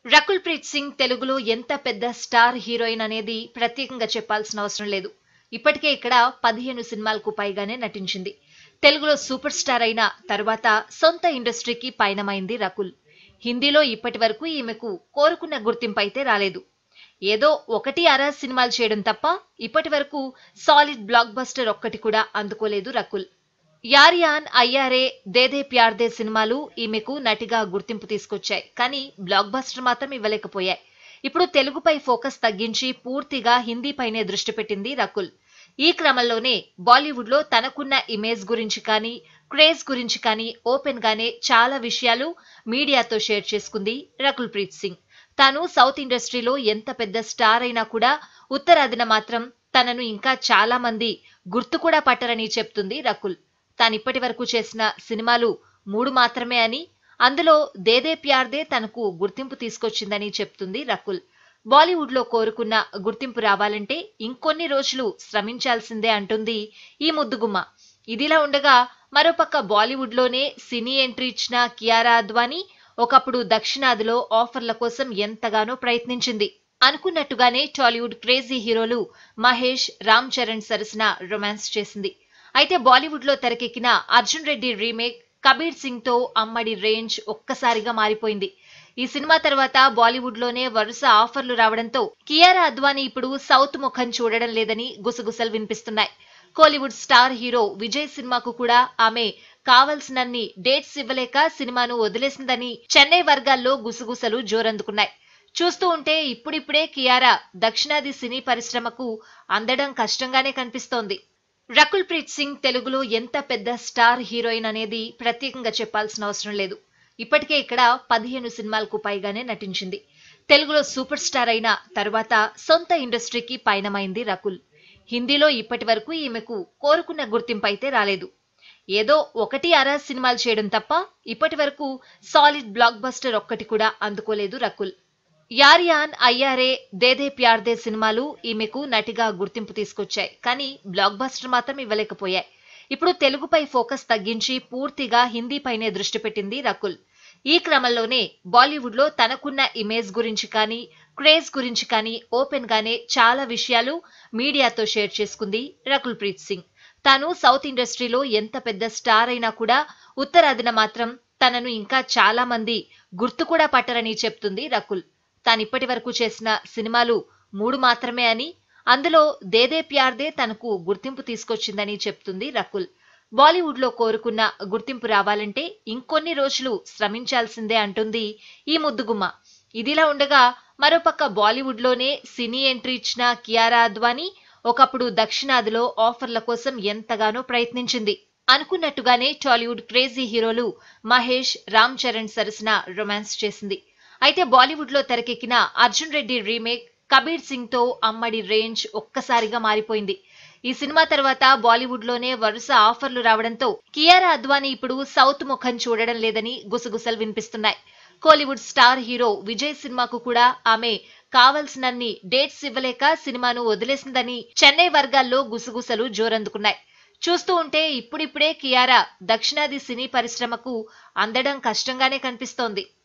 రకుల్ ప్రీత్ సింగ్ తెలుగులో ఎంత పెద్ద స్టార్ హీరోయిన్ అనేది ప్రత్యేకంగా చెప్పాల్సిన అవసరం లేదు. ఇప్పటికే ఇక్కడ 15 సినిమాలకు పైగానే నటించింది. తెలుగులో సూపర్ స్టార్ అయిన తర్వాత సొంత ఇండస్ట్రీకి పయనమైంది రకుల్. హిందీలో ఇప్పటి వరకు ఈమెకు కోరుకున్న గుర్తింపు అయితే రాలేదు. ఏదో ఒకటి అరా సినిమాలు చేయడం తప్ప ఇప్పటి వరకు సాలిడ్ బ్లాక్ బస్టర్ ఒక్కటి కూడా అందుకోలేదు రకుల్. యారియాన్, అయ్యారే, దేదే ప్యార్ దే సినిమాలు ఈమెకు నటిగా గుర్తింపు తీసుకొచ్చాయి. కానీ బ్లాక్ బస్టర్ మాత్రం ఇవ్వలేకపోయాయి. ఇప్పుడు తెలుగుపై ఫోకస్ తగ్గించి పూర్తిగా హిందీపైనే దృష్టి పెట్టింది రకుల్. ఈ క్రమంలోనే బాలీవుడ్ లో తనకున్న ఇమేజ్ గురించి కానీ, క్రేజ్ గురించి కానీ ఓపెన్ గానే చాలా విషయాలు మీడియాతో షేర్ చేసుకుంది రకుల్ ప్రీత్ సింగ్. తాను సౌత్ ఇండస్ట్రీలో ఎంత పెద్ద స్టార్ అయినా కూడా ఉత్తరాదిన మాత్రం తనను ఇంకా చాలా మంది గుర్తు కూడా పట్టరని చెప్తుంది రకుల్. తానిప్పటి వరకు చేసిన సినిమాలు 3 మాత్రమే అని, అందులో దేదే ప్యార్దే తనకు గుర్తింపు తీసుకొచ్చిందని చెప్తుంది రకుల్. బాలీవుడ్ లో కోరుకున్న గుర్తింపు రావాలంటే ఇంకొన్ని రోజులు శ్రమించాల్సిందే అంటుంది ఈ ముద్దుగుమ్మ. ఇదిలా ఉండగా మరోపక్క బాలీవుడ్ లోనే సినీ ఎంట్రీ ఇచ్చిన కియారా అద్వానీ ఒకప్పుడు దక్షిణాదిలో ఆఫర్ల కోసం ఎంతగానో ప్రయత్నించింది. అనుకున్నట్టుగానే టాలీవుడ్ క్రేజీ హీరోలు మహేష్, రామ్ చరణ్ సరసన రొమాన్స్ చేసింది. అయితే బాలీవుడ్ లో తెరకెక్కిన అర్జున్ రెడ్డి రీమేక్ కబీర్ సింగ్ తో అమ్మడి రేంజ్ ఒక్కసారిగా మారిపోయింది. ఈ సినిమా తర్వాత బాలీవుడ్ లోనే వరుస ఆఫర్లు రావడంతో కియారా అద్వానీ ఇప్పుడు సౌత్ ముఖం చూడడం లేదని గుసగుసలు వినిపిస్తున్నాయి. కోలీవుడ్ స్టార్ హీరో విజయ్ సినిమాకు కూడా ఆమె కావలసినన్ని డేట్స్ ఇవ్వలేక సినిమాను వదిలేసిందని చెన్నై వర్గాల్లో గుసగుసలు జోరందుకున్నాయి. చూస్తూ ఉంటే ఇప్పుడిప్పుడే కియారా దక్షిణాది సినీ పరిశ్రమకు అందడం కష్టంగానే కనిపిస్తోంది. రకుల్ ప్రీత్ సింగ్ తెలుగులో ఎంత పెద్ద స్టార్ హీరోయిన్ అనేది ప్రత్యేకంగా చెప్పాల్సిన అవసరం లేదు. ఇప్పటికే ఇక్కడ 15 సినిమాలకు పైగానే నటించింది. తెలుగులో సూపర్ స్టార్ అయిన తర్వాత సొంత ఇండస్ట్రీకి పయనమైంది రకుల్. హిందీలో ఇప్పటి వరకు ఈమెకు కోరుకున్న గుర్తింపు అయితే రాలేదు. ఏదో ఒకటి అరా సినిమాలు చేయడం తప్ప ఇప్పటి వరకు సాలిడ్ బ్లాక్ బస్టర్ ఒక్కటి కూడా అందుకోలేదు రకుల్. యారియాన్, అయ్యారే, దేదే ప్యార్ దే సినిమాలు ఈమెకు నటిగా గుర్తింపు తీసుకొచ్చాయి. కానీ బ్లాక్ బస్టర్ మాత్రం ఇవ్వలేకపోయాయి. ఇప్పుడు తెలుగుపై ఫోకస్ తగ్గించి పూర్తిగా హిందీపైనే దృష్టి పెట్టింది రకుల్. ఈ క్రమంలోనే బాలీవుడ్ లో తనకున్న ఇమేజ్ గురించి కానీ, క్రేజ్ గురించి కానీ ఓపెన్ గానే చాలా విషయాలు మీడియాతో షేర్ చేసుకుంది రకుల్ ప్రీత్ సింగ్. తాను సౌత్ ఇండస్ట్రీలో ఎంత పెద్ద స్టార్ అయినా కూడా ఉత్తరాదిన మాత్రం తనను ఇంకా చాలా మంది గుర్తు కూడా పట్టరని చెప్తుంది రకుల్. తానిప్పటి వరకు చేసిన సినిమాలు 3 మాత్రమే అని, అందులో దేదే ప్యార్దే తనకు గుర్తింపు తీసుకొచ్చిందని చెప్తుంది రకుల్. బాలీవుడ్ లో కోరుకున్న గుర్తింపు రావాలంటే ఇంకొన్ని రోజులు శ్రమించాల్సిందే అంటుంది ఈ ముద్దుగుమ్మ. ఇదిలా ఉండగా మరోపక్క బాలీవుడ్ లోనే సినీ ఎంట్రీ ఇచ్చిన కియారా అద్వానీ ఒకప్పుడు దక్షిణాదిలో ఆఫర్ల కోసం ఎంతగానో ప్రయత్నించింది. అనుకున్నట్టుగానే టాలీవుడ్ క్రేజీ హీరోలు మహేష్, రామ్ చరణ్ సరసన రొమాన్స్ చేసింది. అయితే బాలీవుడ్ లో తెరకెక్కిన అర్జున్ రెడ్డి రీమేక్ కబీర్ సింగ్ తో అమ్మడి రేంజ్ ఒక్కసారిగా మారిపోయింది. ఈ సినిమా తర్వాత బాలీవుడ్ లోనే వరుస ఆఫర్లు రావడంతో కియారా అద్వానీ ఇప్పుడు సౌత్ ముఖం చూడడం లేదని గుసగుసలు వినిపిస్తున్నాయి. కోలీవుడ్ స్టార్ హీరో విజయ్ సినిమాకు కూడా ఆమె కావలసినన్ని డేట్స్ ఇవ్వలేక సినిమాను వదిలేసిందని చెన్నై వర్గాల్లో గుసగుసలు జోరందుకున్నాయి. చూస్తూ ఉంటే ఇప్పుడిప్పుడే కియారా దక్షిణాది సినీ పరిశ్రమకు అందడం కష్టంగానే కనిపిస్తోంది.